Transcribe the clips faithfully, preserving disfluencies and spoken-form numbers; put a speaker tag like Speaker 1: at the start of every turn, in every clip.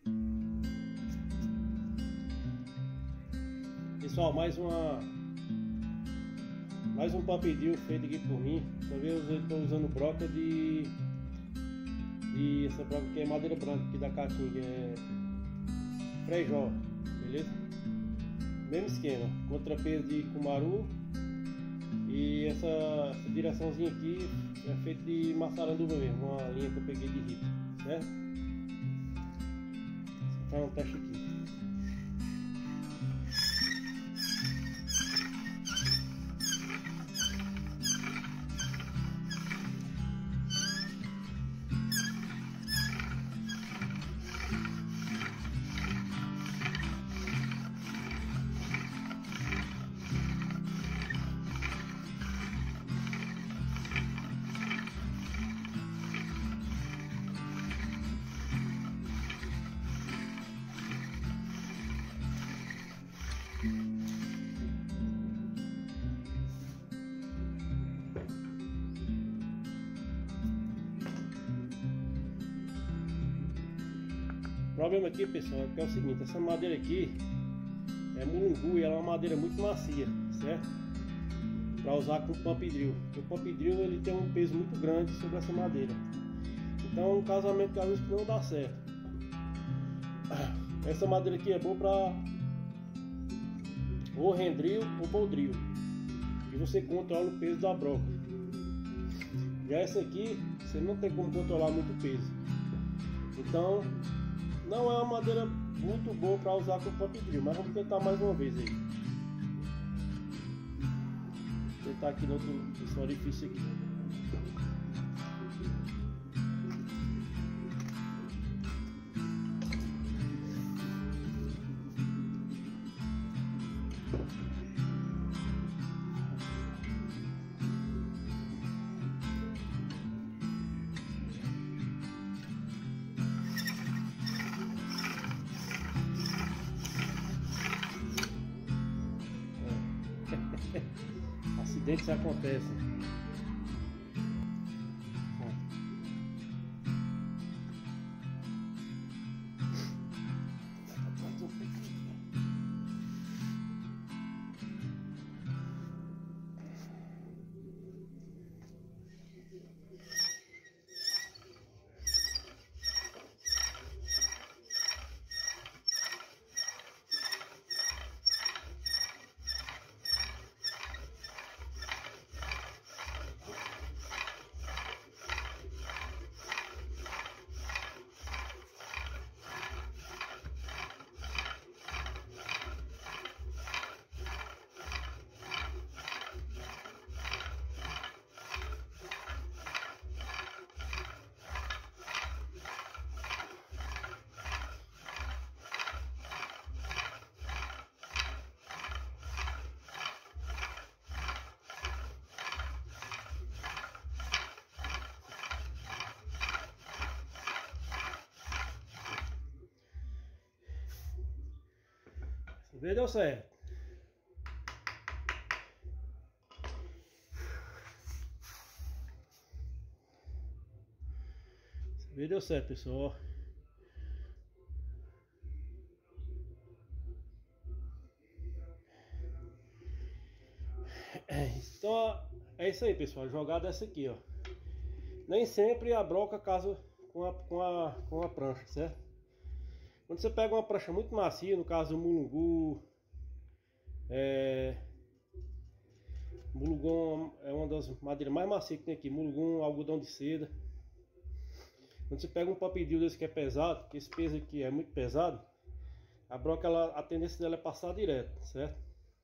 Speaker 1: Pessoal, mais uma mais um pump drill feito aqui por mim. Dessa vez eu estou usando broca de, de essa broca que é madeira branca aqui da Caatinga, é Frejó, beleza? Mesmo esquema, contrapeso de Cumaru. E essa, essa direçãozinha aqui é feita de maçaranduba mesmo, uma linha que eu peguei de ripa, certo? Vou fazer um teste aqui. O problema aqui, pessoal, é que é o seguinte: essa madeira aqui é mulungu e ela é uma madeira muito macia, certo? Para usar com pump drill. O pump drill ele tem um peso muito grande sobre essa madeira. Então, um casamento de luz que não dá certo. Essa madeira aqui é boa para ou rendril ou boldril, e você controla o peso da broca. Já essa aqui você não tem como controlar muito o peso. Então, não é uma madeira muito boa para usar com pump drill, mas vamos tentar mais uma vez aí. Vou tentar aqui no outro esse orifício aqui. Acidentes acontecem. Dessa vez deu certo. Dessa vez deu certo, pessoal. Então é isso aí, pessoal. A jogada é essa aqui, ó. Nem sempre a broca casa com a, com a, com a prancha, certo? Quando você pega uma prancha muito macia, no caso do mulungu, é, mulungu é uma das madeiras mais macias que tem aqui, mulungu, algodão de seda. Quando você pega um pump drill desse que é pesado, que esse peso aqui é muito pesado, a broca, ela, a tendência dela é passar direto, certo?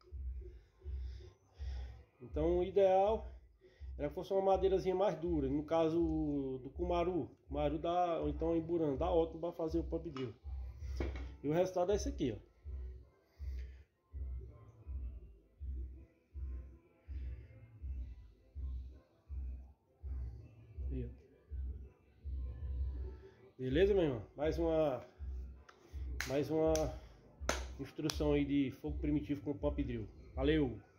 Speaker 1: Então o ideal era que fosse uma madeirazinha mais dura, no caso do Cumaru, Cumaru dá, ou então Imburana, dá ótimo para fazer o pump drill. E o resultado é esse aqui, ó. Aí, ó. Beleza, meu irmão? Mais uma mais uma instrução aí de fogo primitivo com pump drill. Valeu!